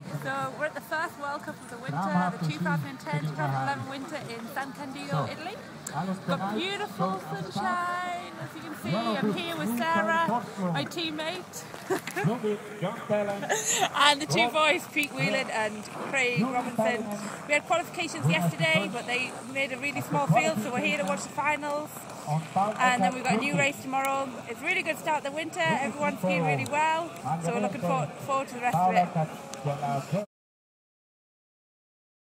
So we're at the first World Cup of the winter, the 2010-2011 winter in Candido, Italy. Got beautiful sunshine, as you can see. I'm here with Sarah, my teammate, and the two boys, Pete Whelan and Craig Robinson. We had qualifications yesterday, but they made a really small field, so we're here to watch the finals. And then we've got a new race tomorrow. It's a really good start to the winter. Everyone's skiing really well, so we're looking forward to the rest of it.